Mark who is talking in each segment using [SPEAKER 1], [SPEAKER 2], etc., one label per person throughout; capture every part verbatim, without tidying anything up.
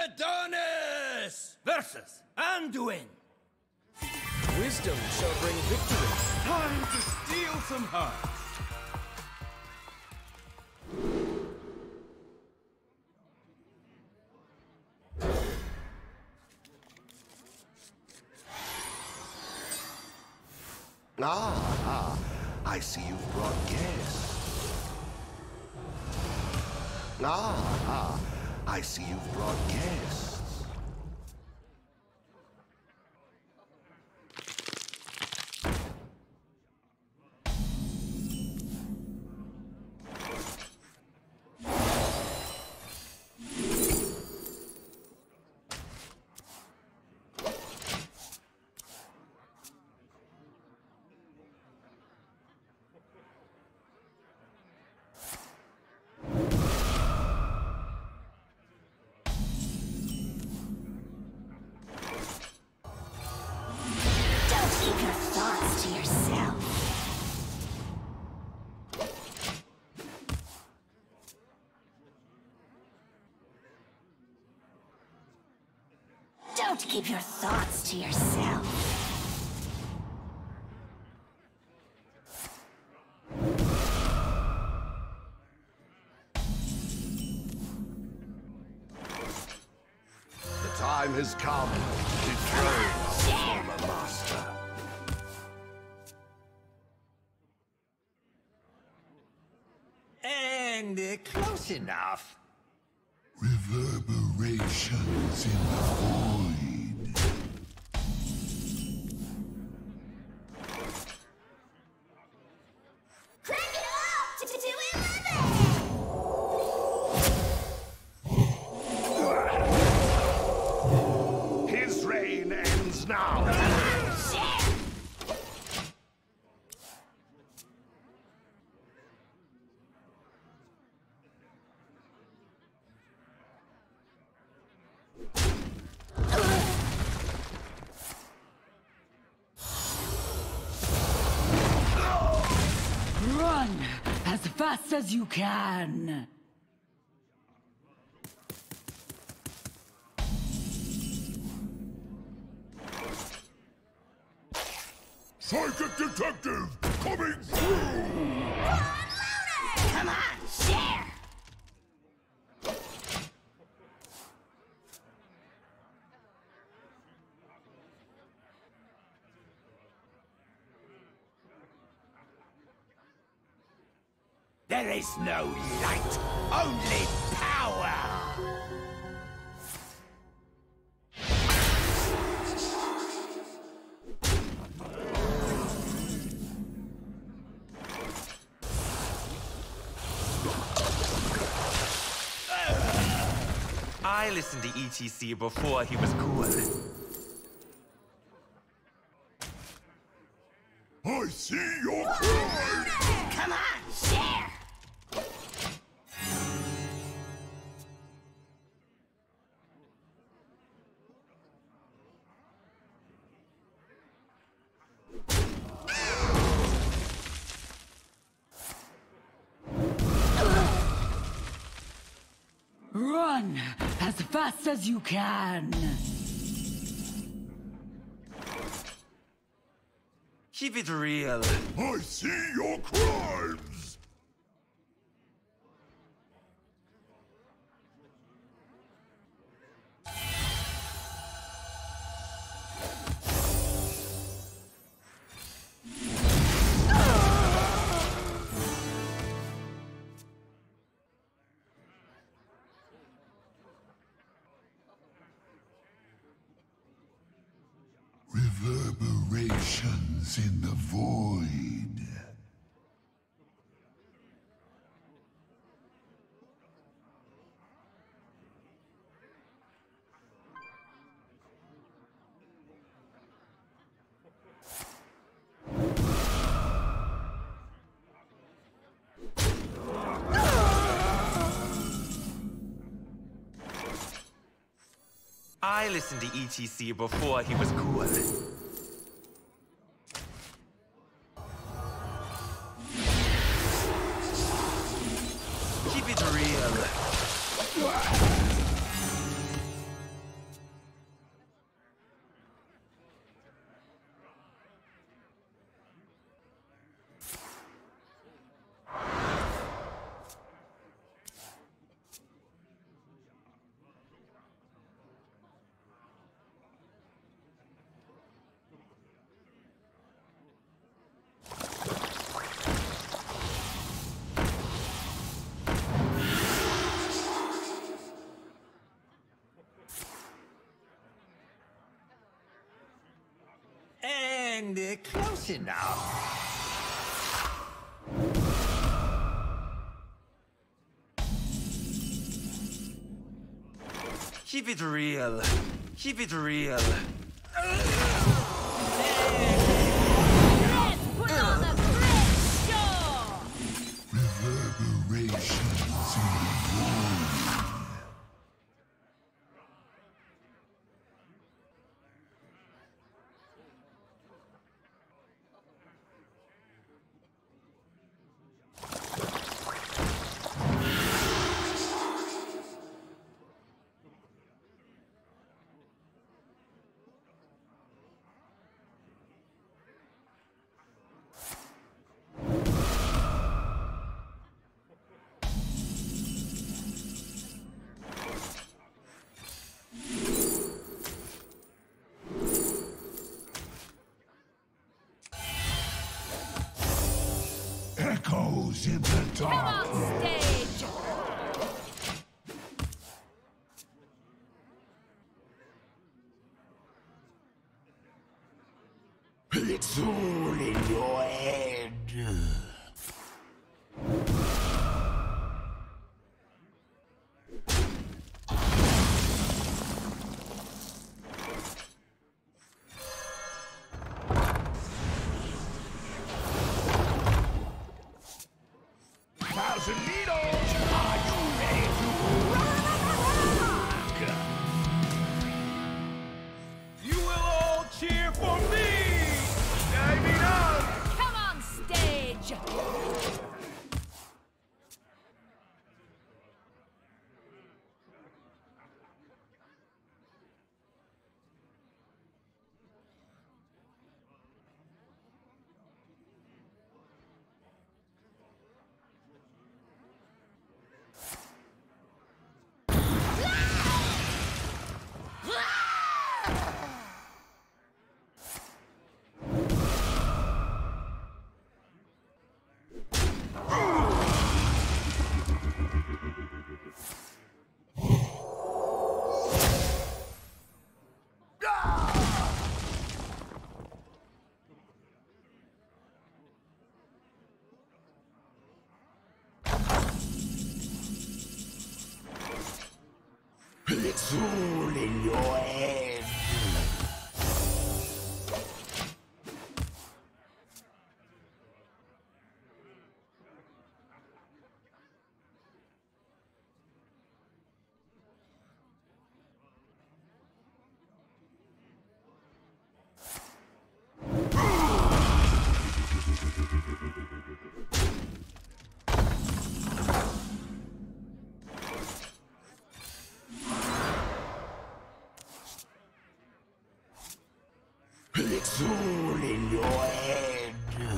[SPEAKER 1] Adonis! Versus Anduin!
[SPEAKER 2] Wisdom shall bring victory.
[SPEAKER 1] Time to steal some hearts!
[SPEAKER 3] Ah, ah, I see you've brought guests. Ah, ah, I see you've brought guests.
[SPEAKER 4] Keep your thoughts to yourself. Don't keep your thoughts to yourself.
[SPEAKER 3] The time has come to dethrone our former master.
[SPEAKER 1] And uh, close enough.
[SPEAKER 5] Reverberations in the void.
[SPEAKER 4] Crank it up to two eleven!
[SPEAKER 3] His reign ends now.
[SPEAKER 6] Run as fast as you can.
[SPEAKER 5] Psychic detective coming through!
[SPEAKER 4] Come on, share!
[SPEAKER 1] There is no light, only power!
[SPEAKER 7] I listened to E T C before he was cool.
[SPEAKER 5] I see your crime!
[SPEAKER 4] Come on, share!
[SPEAKER 6] Run as fast as you can.
[SPEAKER 7] Keep it real.
[SPEAKER 5] I see your crimes! Reverberations in the void.
[SPEAKER 7] I listened to E T C before he was cool. Keep it real.
[SPEAKER 1] And uh, close enough.
[SPEAKER 7] Keep it real. Keep it real.
[SPEAKER 6] Let's put on the great show!
[SPEAKER 5] Reverberations in the void. Echoes in the
[SPEAKER 6] Come
[SPEAKER 5] dark.
[SPEAKER 6] on stage!
[SPEAKER 5] It's all in your head. Thousand needles! Are you ready to rock?
[SPEAKER 1] You will all cheer for me! Diving up!
[SPEAKER 6] Come on stage!
[SPEAKER 5] It's all in your head. It's all in your head.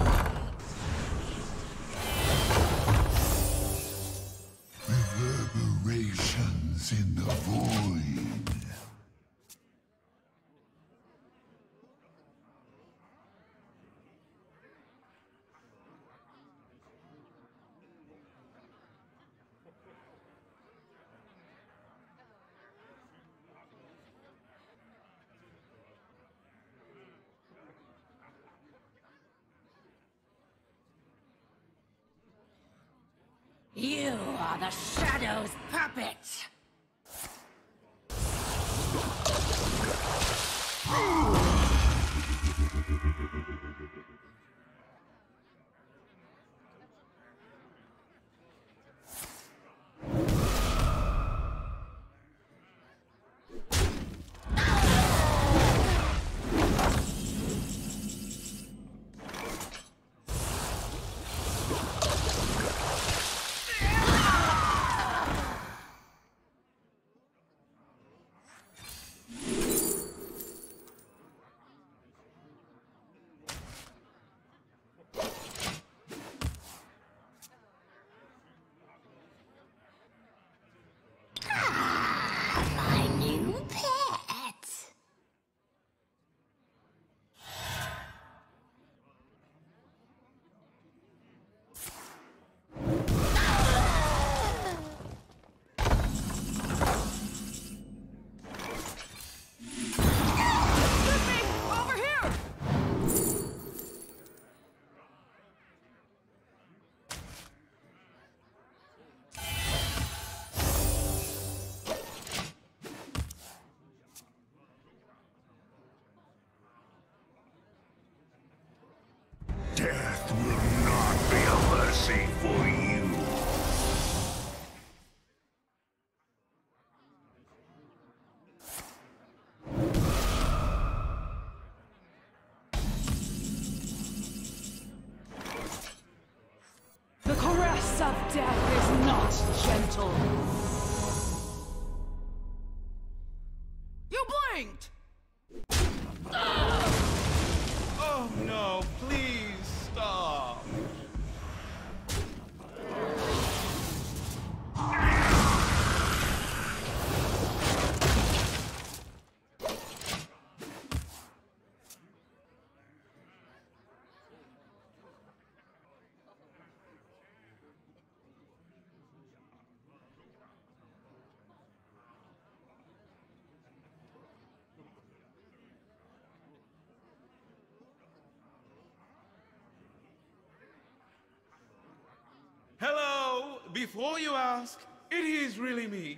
[SPEAKER 5] Reverberations in the void.
[SPEAKER 6] You are the Shadow's puppet! kiss of death is not gentle.
[SPEAKER 1] You blinked! Oh no, please stop. Hello! Before you ask, it is really me.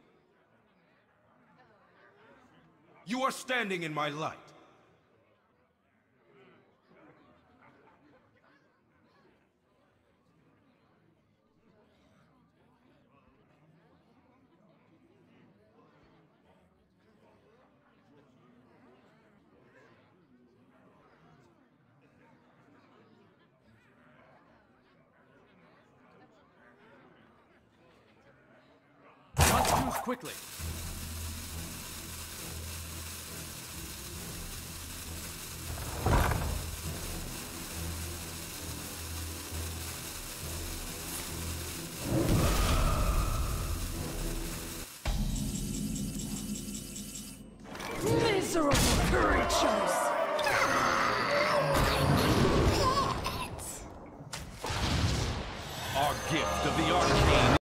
[SPEAKER 1] You are standing in my light.
[SPEAKER 2] Must choose quickly.
[SPEAKER 6] Miserable creatures!
[SPEAKER 1] Our gift of the arcane